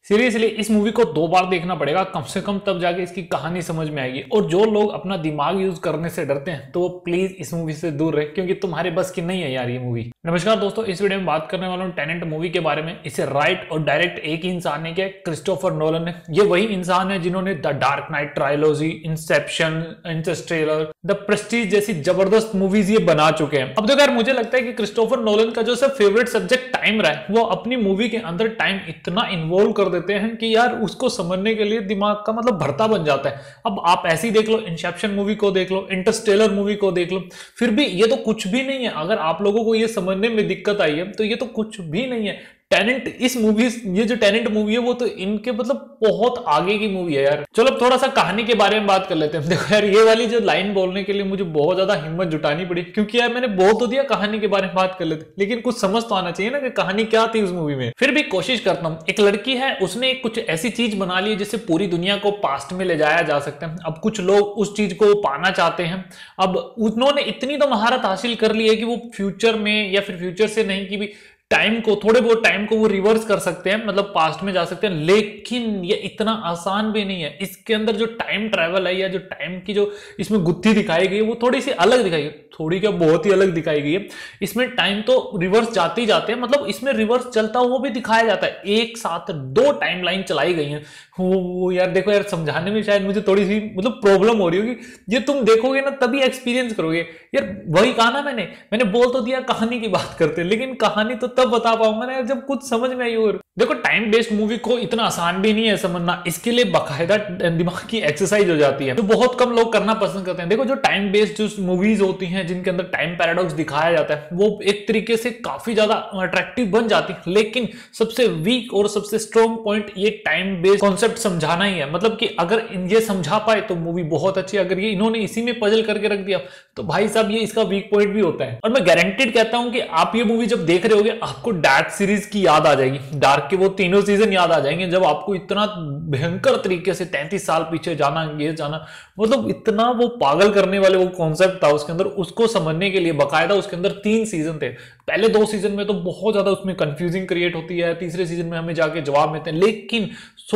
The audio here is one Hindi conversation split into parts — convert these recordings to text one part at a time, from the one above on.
सीरियसली इस मूवी को 2 बार देखना पड़ेगा कम से कम, तब जाके इसकी कहानी समझ में आएगी। और जो लोग अपना दिमाग यूज करने से डरते हैं तो वो प्लीज इस मूवी से दूर रहे, क्योंकि तुम्हारे बस की नहीं है यार ये मूवी। नमस्कार दोस्तों, इस वीडियो में बात करने वाला हूँ टेनेंट मूवी के बारे में। इसे राइट और डायरेक्ट एक ही इंसान ने किया, क्रिस्टोफर नोलन ने। ये वही इंसान है जिन्होंने the Dark Knight trilogy, Inception, Interstellar, the Prestige जैसी जबरदस्त मूवीज ये बना चुके हैं। अब तो यार मुझे लगता है कि क्रिस्टोफर नोलन का जो सब फेवरेट सब्जेक्ट टाइम रहा है, वो अपनी मूवी के अंदर टाइम इतना इन्वॉल्व कर देते हैं कि यार उसको समझने के लिए दिमाग का मतलब भरता बन जाता है। अब आप ऐसे ही देख लो, इंसेप्शन मूवी को देख लो, इंटरस्टेलर मूवी को देख लो, फिर भी ये तो कुछ भी नहीं है। अगर आप लोगों को ये समझने में दिक्कत आई है तो ये तो कुछ भी नहीं है। टेनेंट इस मूवी, ये जो टेनेंट मूवी है वो तो इनके मतलब बहुत आगे की मूवी है यार। चलो अब थोड़ा सा कहानी के बारे में बात कर लेते हैं। देखो यार, ये वाली जो लाइन बोलने के लिए मुझे बहुत ज्यादा हिम्मत जुटानी पड़ी, क्योंकि यार मैंने बोल तो दिया कहानी के बारे में बात कर लेते, लेकिन कुछ समझ तो आना चाहिए ना कि कहानी क्या थी उस मूवी में। फिर भी कोशिश करता हूँ। एक लड़की है, उसने कुछ ऐसी चीज बना ली जिससे पूरी दुनिया को पास्ट में ले जाया जा सकता है। अब कुछ लोग उस चीज को पाना चाहते हैं। अब उन्होंने इतनी तो महारत हासिल कर ली है कि वो फ्यूचर में, या फिर फ्यूचर से नहीं कि भी टाइम को, थोड़े बहुत टाइम को वो रिवर्स कर सकते हैं, मतलब पास्ट में जा सकते हैं। लेकिन ये इतना आसान भी नहीं है। इसके अंदर जो टाइम ट्रैवल है, या जो टाइम की जो इसमें गुत्थी दिखाई गई है, वो थोड़ी सी अलग दिखाई गई, थोड़ी क्या बहुत ही अलग दिखाई गई है। इसमें टाइम तो रिवर्स जाते ही जाते हैं, मतलब इसमें रिवर्स चलता हुआ भी दिखाया जाता है। एक साथ 2 टाइमलाइन चलाई गई हैं। वो यार देखो यार, समझाने में शायद मुझे थोड़ी सी मतलब प्रॉब्लम हो रही होगी। ये तुम देखोगे ना तभी एक्सपीरियंस करोगे यार। वही कहा ना मैंने बोल तो दिया कहानी की बात करते, लेकिन कहानी तो तब बता पाऊंगा ना यार जब कुछ समझ में आई। और देखो, टाइम बेस्ड मूवी को इतना आसान भी नहीं है समझना। इसके लिए बाकायदा दिमाग की एक्सरसाइज हो जाती है, जो बहुत कम लोग करना पसंद करते हैं। देखो, जो टाइम बेस्ड जो मूवीज होती हैं जिनके अंदर टाइम पैराडॉक्स दिखाया जाता है, वो एक तरीके से काफी ज्यादा अट्रैक्टिव बन जाती है। लेकिन सबसे वीक और सबसे स्ट्रॉन्ग पॉइंट ये टाइम बेस्ड कॉन्सेप्ट समझाना ही है। मतलब कि अगर ये समझा पाए तो मूवी बहुत अच्छी है। अगर ये इन्होंने इसी में पजल करके रख दिया तो भाई साहब ये इसका वीक पॉइंट भी होता है। और मैं गारंटेड कहता हूं कि आप ये मूवी जब देख रहे होगे आपको डार्क सीरीज की याद आ जाएगी। डार्क के वो तीनों सीजन याद आ जाएंगे, जब आपको इतना भयंकर तरीके से 33 साल पीछे जाना, ये जाना, मतलब इतना वो पागल करने वाले वो कॉन्सेप्ट था उसके अंदर। उसको समझने के लिए बकायदा उसके अंदर 3 सीजन थे। पहले 2 सीजन में तो बहुत ज्यादा उसमें कंफ्यूजिंग क्रिएट होती है, तीसरे सीजन में हमें जाके जवाब मिलते हैं। लेकिन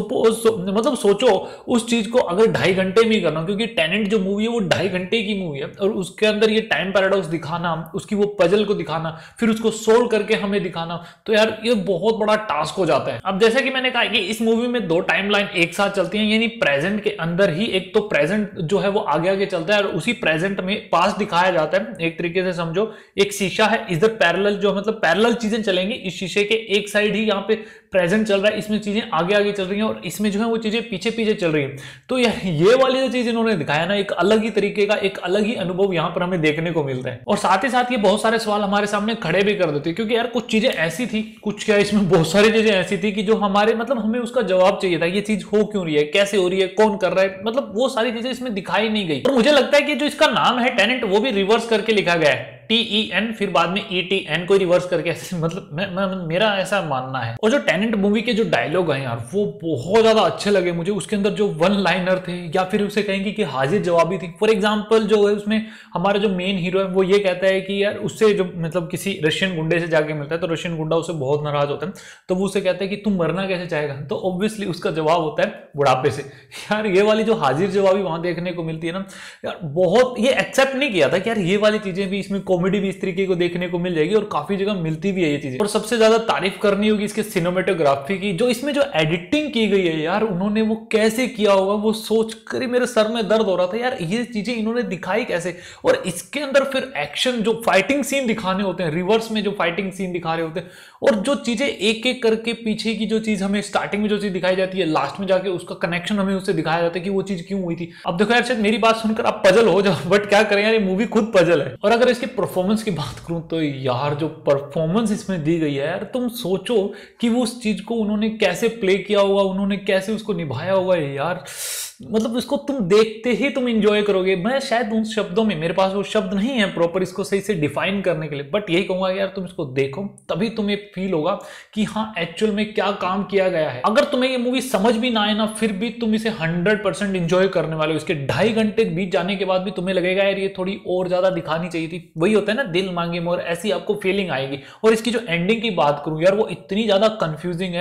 मतलब सोचो उस चीज को अगर 2.5 घंटे में करना, क्योंकि टेनेंट जो मूवी है वो 2.5 घंटे की मूवी है, और उसके अंदर ये टाइम पैराडॉक्स दिखाना, उसकी वो पजल को दिखाना, फिर उसको सोल्व करके हमें दिखाना, तो यार ये बहुत बड़ा टास्क हो जाता है। अब जैसे कि मैंने कहा कि इस मूवी में 2 टाइमलाइन एक साथ चलती हैं, यानी प्रेजेंट के अंदर ही एक तो प्रेजेंट जो है वो आगे आगे चलता है, और उसी प्रेजेंट में पास्ट दिखाया जाता है। एक तरीके से समझो एक शीशा है, इधर पैरेलल जो मतलब पैरेलल चीजें चलेंगी। इस शीशे के एक साइड ही यहाँ पे प्रेजेंट चल रहा है, इसमें चीजें आगे आगे चल रही हैं, और इसमें जो है वो चीजें पीछे पीछे चल रही हैं। तो यार ये वाली जो चीज इन्होंने दिखाया ना, एक अलग ही तरीके का, एक अलग ही अनुभव यहाँ पर हमें देखने को मिलता है। और साथ ही साथ ये बहुत सारे सवाल हमारे सामने खड़े भी कर देती है, क्योंकि यार कुछ चीजें ऐसी थी, कुछ क्या इसमें बहुत सारी चीजें ऐसी थी कि जो हमारे मतलब हमें उसका जवाब चाहिए था। ये चीज हो क्यों रही है, कैसे हो रही है, कौन कर रहा है, मतलब वो सारी चीजें इसमें दिखाई नहीं गई। और मुझे लगता है कि जो इसका नाम है टेनेंट, वो भी रिवर्स करके लिखा गया है, TEN फिर बाद में ETN को रिवर्स करके, मतलब मेरा ऐसा मानना है। और जो टेनेंट मूवी के जो डायलॉग हैं यार, वो बहुत ज्यादा अच्छे लगे मुझे। उसके अंदर जो वन लाइनर थे, या फिर उसे कहेंगे कि हाजिर जवाबी थी। फॉर एग्जांपल जो है उसमें हमारा जो मेन हीरो है वो ये कहता है कि यार उससे जो मतलब किसी रशियन गुंडे से जाके मिलता है, तो रशियन गुंडा उससे बहुत नाराज होता है, तो वो उसे कहता है कि तुम मरना कैसे चाहेगा, तो ऑब्वियसली उसका जवाब होता है बुढ़ापे से। यार ये वाली जो हाजिर जवाबी वहां देखने को मिलती है ना यार, बहुत ये एक्सेप्ट नहीं किया था कि यार ये वाली चीजें भी इसमें, कॉमेडी भी इस तरीके को देखने को मिल जाएगी, और काफी जगह मिलती भी है ये चीजें। और सबसे ज्यादा तारीफ करनी होगी इसके सिनेमेटोग्राफी की। जो इसमें जो एडिटिंग की गई है यार, उन्होंने वो कैसे किया होगा, वो सोच कर ही मेरे सर में दर्द हो रहा था यार, ये चीजें इन्होंने दिखाई कैसे। और इसके अंदर फिर एक्शन, जो फाइटिंग सीन दिखाने होते हैं, रिवर्स में जो फाइटिंग सीन दिखा रहे होते हैं, और जो चीजें एक एक करके पीछे की जो चीज हमें स्टार्टिंग में जो चीज दिखाई जाती है, लास्ट में जाके उसका कनेक्शन हमें उससे दिखाया जाता है कि वो चीज क्यों हुई थी। अब देखो यार, शायद मेरी बात सुनकर आप पजल हो जाओ, बट क्या करें यार, ये मूवी खुद पजल है। और अगर इसके परफॉर्मेंस की बात करूं तो यार जो परफॉर्मेंस इसमें दी गई है यार, तुम सोचो कि वो उस चीज को उन्होंने कैसे प्ले किया होगा, उन्होंने कैसे उसको निभाया होगा यार। मतलब इसको तुम देखते ही तुम इंजॉय करोगे। मैं शायद उन शब्दों में, मेरे पास वो शब्द नहीं है प्रॉपर इसको सही से डिफाइन करने के लिए, बट यही कहूंगा यार तुम इसको देखो, तभी तुम्हें फील होगा कि हाँ एक्चुअल में क्या काम किया गया है। अगर तुम्हें ये मूवी समझ भी ना आए ना, फिर भी तुम इसे 100% इंजॉय करने वाले हो। इसके 2.5 घंटे बीत जाने के बाद भी तुम्हें लगेगा यार ये थोड़ी और ज्यादा दिखानी चाहिए थी। वही होता है ना, दिल मांगे मोर, ऐसी आपको फीलिंग आएगी। और इसकी जो एंडिंग की बात करूं यार, वो इतनी ज्यादा कंफ्यूजिंग है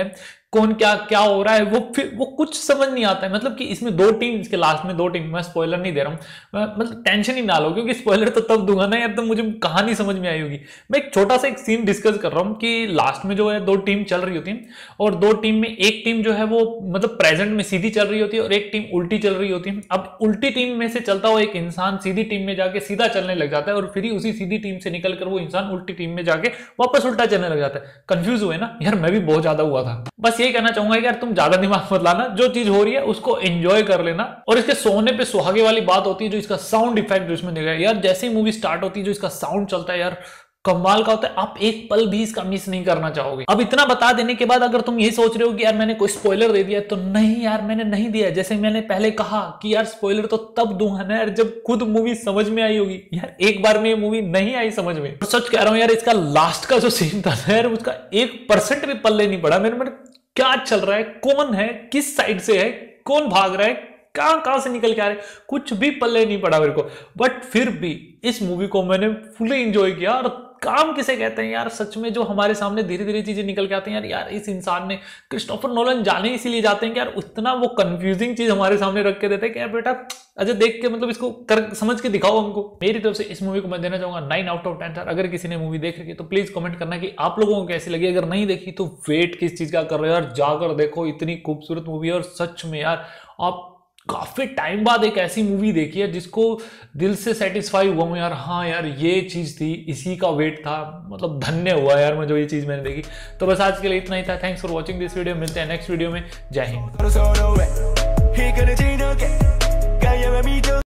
कौन क्या क्या हो रहा है, वो कुछ समझ नहीं आता है। मतलब कि इसमें दो टीम, इसके लास्ट में दो टीम, मैं स्पॉइलर नहीं दे रहा हूँ, मतलब टेंशन ही ना लो, क्योंकि स्पॉइलर तो तब दूंगा ना यार तब मुझे कहानी समझ में आई होगी। मैं एक छोटा सा एक सीन डिस्कस कर रहा हूँ कि लास्ट में जो है दो टीम चल रही होती है, और दो टीम में एक टीम जो है वो मतलब प्रेजेंट में सीधी चल रही होती है और एक टीम उल्टी चल रही होती है। अब उल्टी टीम में से चलता हुआ एक इंसान सीधी टीम में जाके सीधा चलने लग जाता है, और फिर उसी सीधी टीम से निकलकर वो इंसान उल्टी टीम में जाके वापस उल्टा चलने लग जाता है। कंफ्यूज हुए ना यार, मैं भी बहुत ज्यादा हुआ था। बस यही कहना चाहूंगा यार, तुम ज्यादा दिमाग मत लाना, जो चीज हो रही है उसको एंजॉय कर लेना। और इसके सोने पे सुहागे वाली बात होती है, जो इसका साउंड इफेक्ट जो इसमें दिखा है यार, जैसे ही मूवी स्टार्ट होती है जो इसका साउंड चलता है यार, कमाल का होता है। आप एक पल भी इसका मिस नहीं करना चाहोगे। अब इतना बता देने के बाद अगर तुम ये सोच रहे हो कि यार मैंने कोई स्पॉइलर दे दिया, तो नहीं यार, मैंने नहीं दिया। जैसे मैंने पहले कहा कि यार स्पॉइलर तो तब दूंगा ना यार जब खुद मूवी समझ में आई होगी। यार एक बार में ये मूवी नहीं आई समझ में, सच कह रहा हूं यार। इसका लास्ट का जो सीन था यार, उसका 1% भी पल्ले नहीं पड़ा मेरे मन। क्या चल रहा है, कौन है, किस साइड से है, कौन भाग रहा है, कहां से निकल के आ रहे, कुछ भी पल्ले नहीं पड़ा मेरे को। बट फिर भी इस मूवी को मैंने फुली एंजॉय किया। और काम किसे कहते हैं यार, सच में जो हमारे सामने धीरे धीरे चीजें निकल के आती हैं यार, इस इंसान ने, क्रिस्टोफर नोलन जाने इसीलिए जाते हैं कि यार उतना वो कंफ्यूजिंग चीज हमारे सामने रख के देते हैं कि यार बेटा अच्छा देख के मतलब इसको समझ के दिखाओ हमको। मेरी तरफ से इस मूवी को मैं देना चाहूंगा 9 आउट ऑफ 10। अगर किसी ने मूवी देख रखी है तो प्लीज कमेंट करना कि आप लोगों को कैसी लगी। अगर नहीं देखी तो वेट किस चीज का कर रहे हो यार, जाकर देखो, इतनी खूबसूरत मूवी है। और सच में यार आप काफी टाइम बाद एक ऐसी मूवी देखी है जिसको दिल से सेटिस्फाई हुआ हूं यार, हाँ यार ये चीज थी, इसी का वेट था, मतलब धन्य हुआ यार मैं जो ये चीज मैंने देखी। तो बस आज के लिए इतना ही था। Thanks for watching this video. मिलते हैं नेक्स्ट वीडियो में। जय हिंद।